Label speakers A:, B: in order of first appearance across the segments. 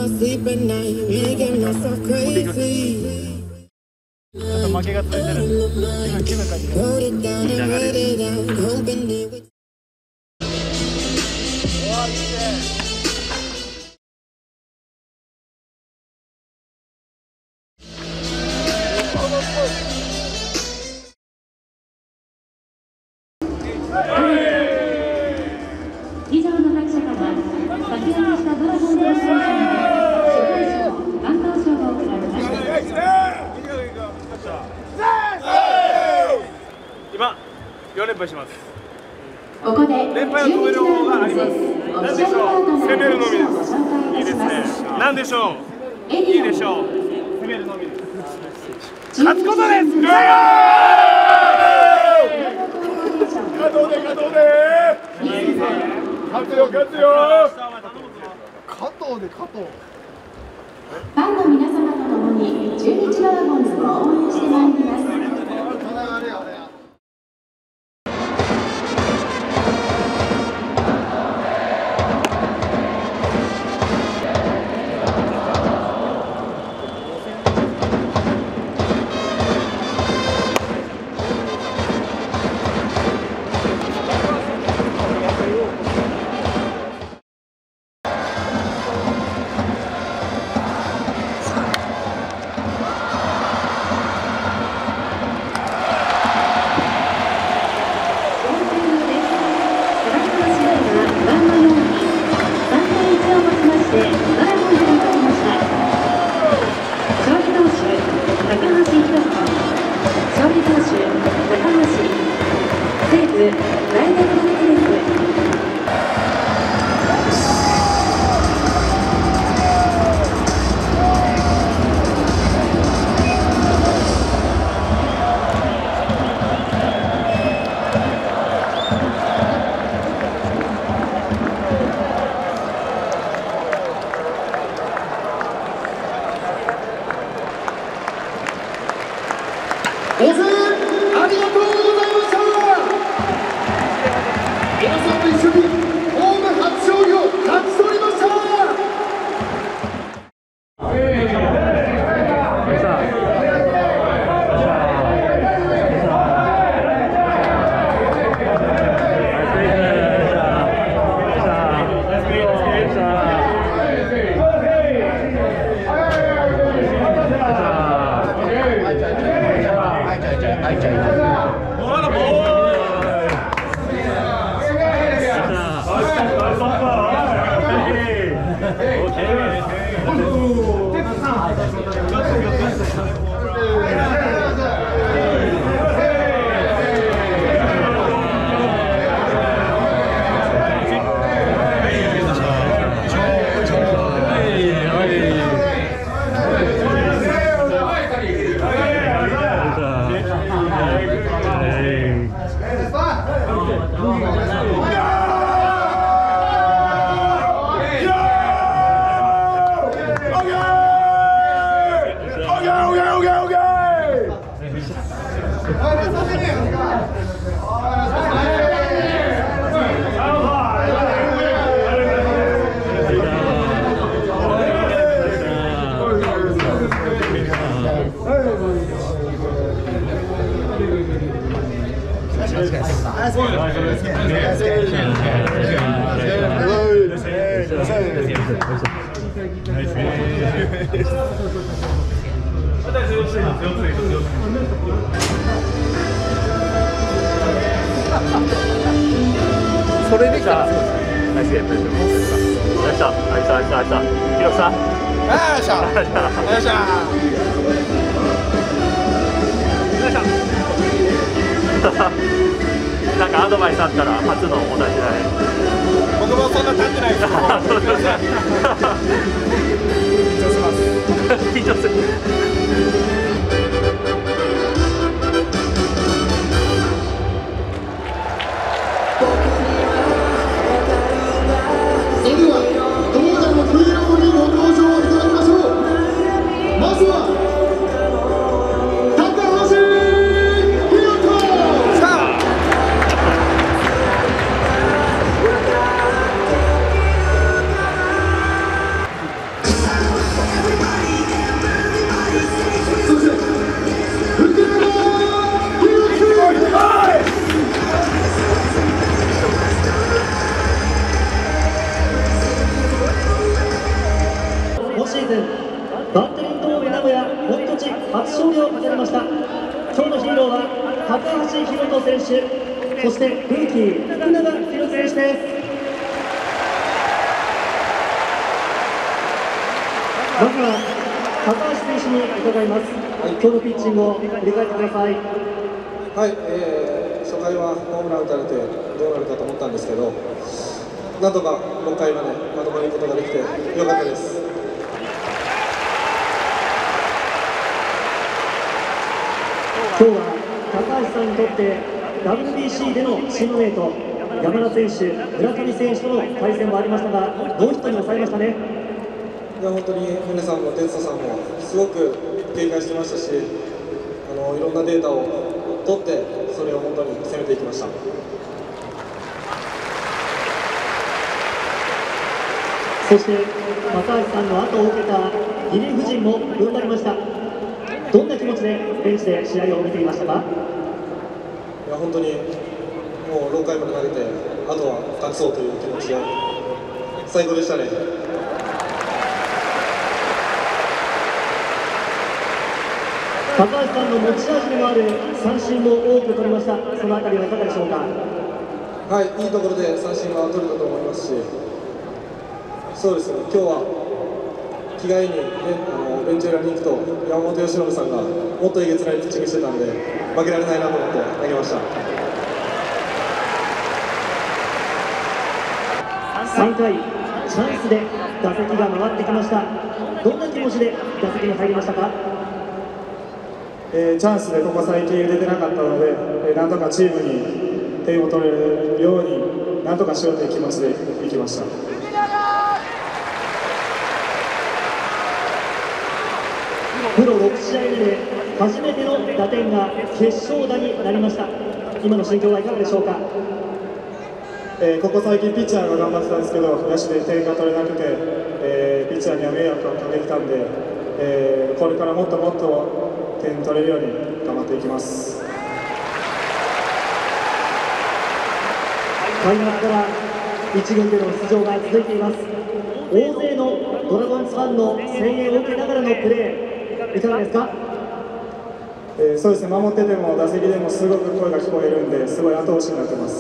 A: sleep at night, making myself crazy.
B: ちょっと負けが続いてる。気分変えて。
A: Wrote it down and wrote it out, hoping it would.
C: 以上の各社から先ほどしたドラゴンズの選手に初代賞、感動賞が贈られます。
B: 今4連敗します。
C: ここで
B: 連敗を止める方があります。何でしょう。攻めるのみです。いいですね。何でしょう。いいでしょう。攻めるのみです。勝つことです。勝とうで勝とうで。勝つよ勝つよ。勝とうで勝とう。
C: ファンの皆様と共に中日ドラゴンズを応援してまいります。
D: ご声援ありがとうございました。皆さんと一緒にホーム初勝利を勝ち取りました。
B: それできたらナイスゲーム。よっしゃ、あいしたあいしたあいした。ひろきさん。よっしゃ。よっしゃ。よっしゃ。なんかアドバイスあったら初のお立ち台。僕もそんな立ってないです。緊張します。緊張する。
D: それでは同社のヒーローにご登場いただきましょう。まずは高橋宏斗。
E: されました。今日のヒーローは高橋宏斗選手、そしてルーキー福永宏選手です。まずは高橋選手に伺います。今日のピッチングを振り返ってください。
F: はい、初回はホームラン打たれてどうなるかと思ったんですけど、なんとか6回までまとめることができてよかったです。
E: 今日は高橋さんにとって WBC でのチームメイト山田選手、村上選手との対戦もありましたが、ノーヒットに抑えましたね。
F: いや本当に宗さんも哲人さんもすごく警戒してましたし、いろんなデータを取ってそれを本当に攻めていきました。
E: そして高橋さんの後を受けたリリーフ陣も踏ん張りました。どんな気持ちでベンチで試合を見ていましたか？
F: いや本当にもう6回まで投げてあとは勝ちそうという気持ちで最高でしたね。
E: 高橋さんの持ち味でもある三振も多く取りました。そのあたりはいかがでしょうか？
F: はい、いいところで三振は取れたと思いますし、そうですね、今日は着替えに、ベンチ裏に行くと山本由伸さんがもっとえげつないピッチングしてたんで負けられないなと思って投げました。
E: 3回、チャンスで打席が回ってきました。どんな気持ちで打席に入りましたか？
G: チャンスでここ最近出てなかったので、なんとかチームに点を取れるようになんとかしようという気持ちでいきました。
E: プロ6試合目で初めての打点が決勝打になりました。今の心境はいかがでしょうか？
G: ここ最近ピッチャーが頑張ってたんですけど、野手で点が取れなくて、ピッチャーには迷惑をかけてたんで、これからもっともっと点取れるように頑張っていきます。
E: 開幕から1軍での出場が続いています。大勢のドラゴンズファンの声援を受けながらのプレー、いかがですか？
G: そうですね、守ってても打席でもすごく声が聞こえるんで、すごい後押しになってます。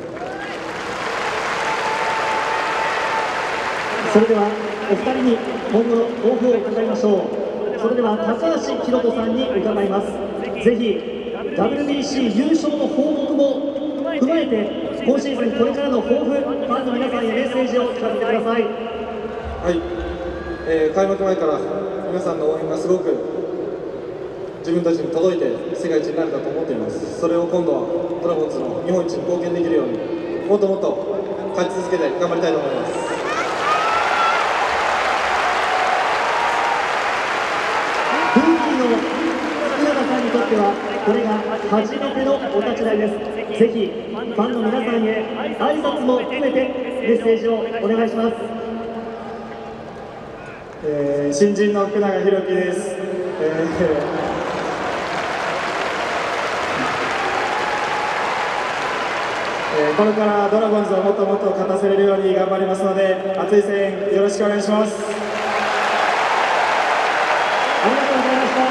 E: それではお二人に今後の抱負を伺いましょう。それでは高橋宏斗さんに伺います。ぜひ WBC 優勝の報告も踏まえて今シーズンこれからの抱負、ファンの皆さんへメッセージを聞かせてください。
F: はい、開幕前から皆さんの応援がすごく自分たちに届いて世界一になるかと思っています。それを今度はドラゴンズの日本一に貢献できるようにもっともっと勝ち続けて頑張りたいと思います。
E: ルーキーの福永さんにとってはこれが初めてのお立ち台です。ぜひファンの皆さんへ挨拶も含めてメッセージをお願いします。
G: 新人の福永裕樹です。これからドラゴンズをもっともっと勝たせれるように頑張りますので、熱い声援よろしくお願いします。
E: ありがとうございました。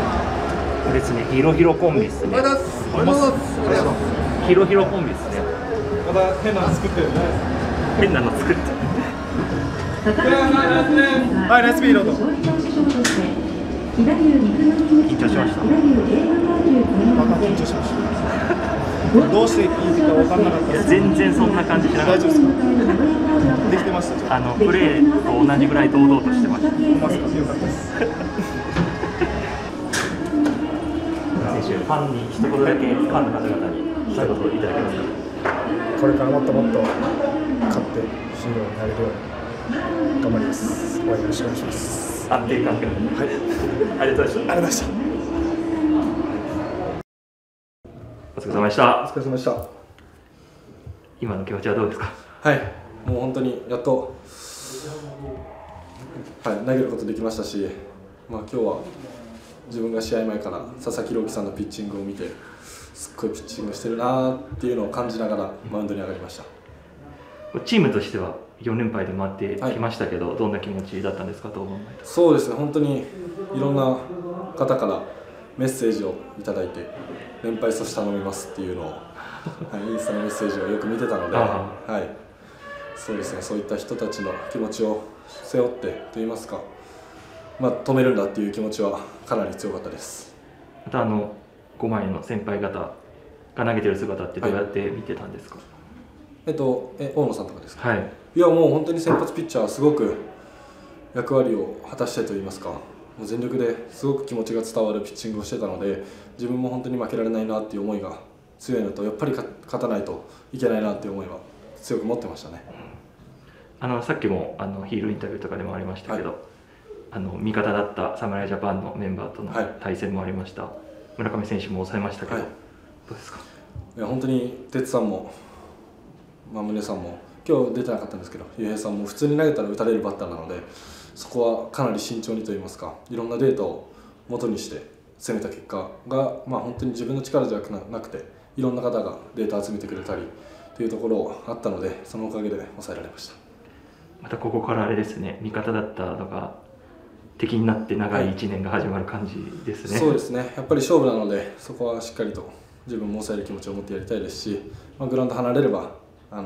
H: ですね、ヒロヒロコンビですね。ヒロヒロコンビですね。
F: だ変なの作ってるね。
B: 変なの作って。
C: はい、ナイスピードと。緊
B: 張しました。
G: 緊張しました。どうしていいか分からなかったです。
B: 全然そんな感じしなかった。
G: 大丈夫ですか？できてました。
B: プレーと同じぐらい堂々としてました。
G: よかったです。
B: 選手、ファンに一言だけ、ファンの方々に一言いただけますか。
G: これからもっともっと勝ってヒーローになれるように頑張ります。応援よろしくお願いします。
B: 安定感。はい。ありがとうございました。
G: ありがとうございました。
B: お疲れ様でした。
F: お疲れ様でした。
B: 今の気持ちはどうですか。
F: はい、もう本当にやっと、投げることできましたし、今日は自分が試合前から佐々木朗希さんのピッチングを見て、すっごいピッチングしてるなーっていうのを感じながらマウンドに上がりました。
B: チームとしては4連敗で回ってきましたけど、どんな気持ちだったんですか。
F: そうですね、本当にいろんな方からメッセージをいただいて、連敗阻止頼みますっていうのを、インスタのメッセージをよく見てたので、そうですね、そういった人たちの気持ちを背負ってといいますか、止めるんだっていう気持ちはかなり強かったです。
B: また5枚の先輩方が投げてる姿ってどうやって見てたんですか。
F: 大野さんとかですか。
B: はい。
F: いや、もう本当に先発ピッチャーはすごく役割を果たしてといいますか、もう全力ですごく気持ちが伝わるピッチングをしてたので、自分も本当に負けられないなっていう思いが強いのと、やっぱり勝たないといけないなっていう思いは強く持ってましたね。
B: さっきもヒールインタビューとかでもありましたけど、味方だった侍ジャパンのメンバーとの対戦もありました。村上選手も抑えましたけど、どうですか。
F: いや、本当に哲さんも、宗さんも今日出てなかったんですけど、雄平さんも普通に投げたら打たれるバッターなので、そこはかなり慎重にといいますか、いろんなデータを元にして攻めた結果が、本当に自分の力じゃなくて、いろんな方がデータを集めてくれたりというところがあったので、そのおかげで抑えられました。
B: またここからあれですね、味方だったのが敵になって長い1年が始まる感じですね。
F: そうですね、やっぱり勝負なので、そこはしっかりと自分も抑える気持ちを持ってやりたいですし、グラウンド離れれば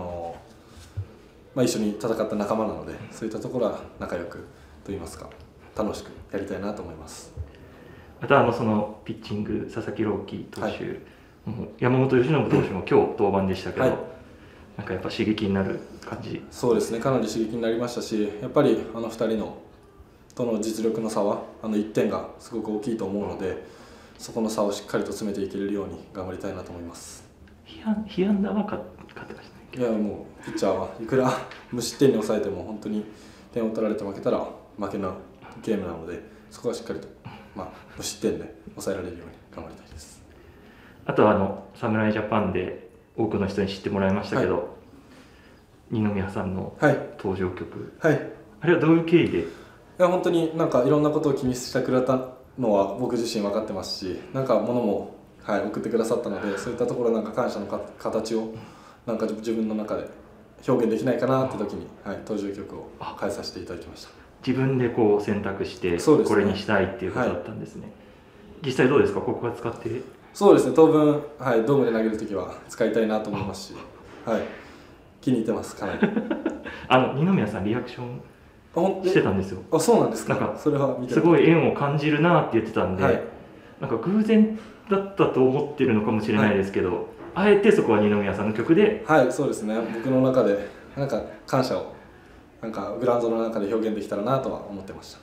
F: 一緒に戦った仲間なので、そういったところは仲良くといいますか、楽しくやりたいなと思います。
B: またそのピッチング、佐々木朗希投手、山本由伸投手も今日登板でしたけど、なんかやっぱ刺激になる感じ。
F: そうですね、かなり刺激になりましたし、やっぱり2人のとの実力の差は1点がすごく大きいと思うので、そこの差をしっかりと詰めていけれるように頑張りたいなと思います。
B: 被安打は勝ってましたね。
F: いや、もうピッチャーはいくら無失点に抑えても本当に点を取られて負けたら負けなゲームなので、そこはしっかりと、無失点で抑えられるように頑張りたいです。
B: あとは侍ジャパンで多くの人に知ってもらいましたけど、二宮さんの登場曲、あれはどういう経緯で。
F: いや、本当にいろんなことを気にしてくれたのは僕自身分かってますし、物も、送ってくださったので、そういったところ感謝の形を自分の中で表現できないかなって時に、登場曲を変えさせていただきました。
B: 自分で選択してこれにしたいっていうことだったんですね。実際どうですか、ここは使って。
F: そうですね、当分、ドームで投げるときは使いたいなと思いますし、気に入ってます、かなり。
B: 二宮さん、リアクションしてたんですよ。
F: あ、そうなんですか。それは見て
B: すごい縁を感じるなって言ってたんで、偶然だったと思ってるのかもしれないですけど、あえてそこは二宮さんの曲で。
F: そうですね、僕の中で感謝をグラウンドの中で表現できたらなとは思ってました。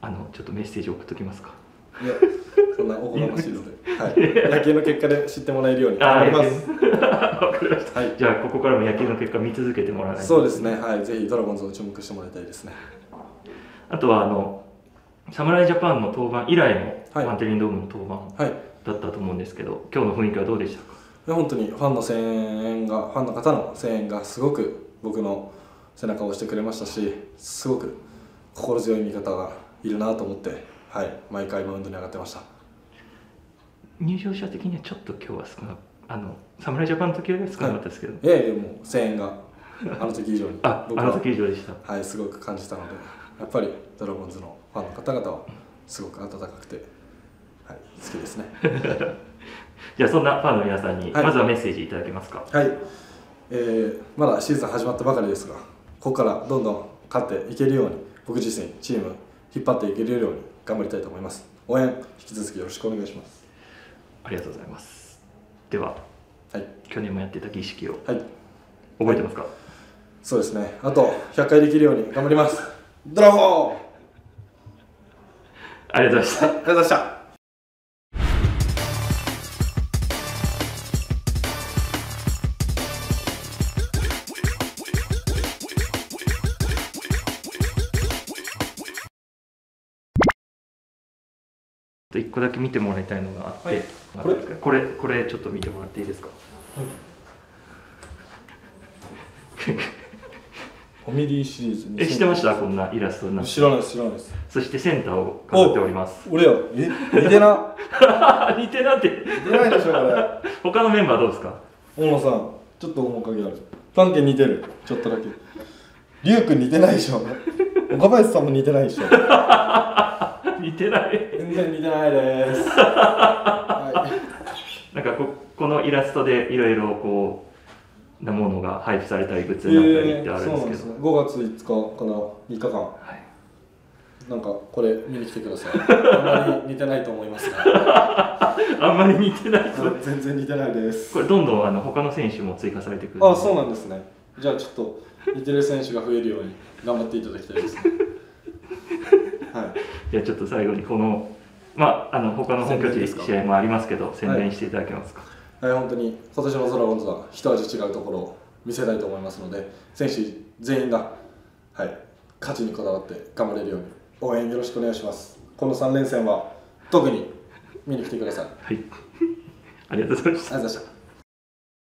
B: ちょっとメッセージ送っときますか。
F: いや、そんなおこがましいので、野球の結果で知ってもらえるように頑張ります。
B: わかりました。じゃあここからも野球の結果見続けてもらわないと。
F: そうですね、ぜひドラゴンズを注目してもらいたいですね。
B: あとは侍ジャパンの登板以来のバンテリンドームの登板だったと思うんですけど、今日の雰囲気はどうでしたか。
F: いや、本当にファンの方の声援がすごく僕の背中を押してくれましたし、すごく心強い味方がいるなと思って、毎回マウンドに上がってました。
B: 入場者的にはちょっと今日は少な侍ジャパンの時よりは少なかったですけど、
F: いやいや、もう声援があの時以上に
B: 僕はあの時以上でした。
F: すごく感じたので、やっぱりドラゴンズのファンの方々はすごく温かくて、好きですね。
B: じゃあそんなファンの皆さんにまずはメッセージいただけますか。
F: まだシーズン始まったばかりですが、ここからどんどん勝っていけるように、僕自身チーム引っ張っていけるように頑張りたいと思います。応援引き続きよろしくお願いします。
H: ありがとうございます。では、
F: はい、
H: 去年もやってた儀式を、
F: はい、
H: 覚えてますか？
F: そうですね、あと100回できるように頑張ります。ドラゴン。
H: ありがとうございました。
F: ありがとうございました。
H: 1個だけ見てもらいたいのがあって、はい、これちょっと見てもらっていいですか？
F: ファミリーシリーズに
H: 知ってました？こんなイラストになって。
F: 知らないです、知らないです。
H: そしてセンターを飾っております。
F: 俺や、似てな
H: 似てなって
F: 似てないでしょ、これ。
H: 他のメンバーどうですか？
F: 大野さん、ちょっと面影ある。パンケン似てる、ちょっとだけ。リュウ君似てないでしょ。岡林さんも似てないでしょ。
H: 似てない。
F: 全然似てないです。はい、
H: なんかこのイラストでいろいろこうなものが配布されたりグッズになったりってあるんですけど、
F: 5月5日かな、3日間、はい、なんかこれ見に来てください。あんまり似てないと思いますが
H: あんまり似てないと
F: 全然似てないです。
H: これどんどん他の選手も追加されてくる。
F: あ、そうなんですね。じゃあちょっと似てる選手が増えるように頑張っていただきたいですね。はい、
H: じゃあちょっと最後にこの他の本拠地試合もありますけど宣伝していただけますか？
F: はい、本当に今年のドラゴンズは一味違うところを見せたいと思いますので、選手全員が、はい、勝ちにこだわって頑張れるように応援よろしくお願いします。この3連戦は特に見に来てください。
H: はい、ありがとうございました。
F: ありがとうございました。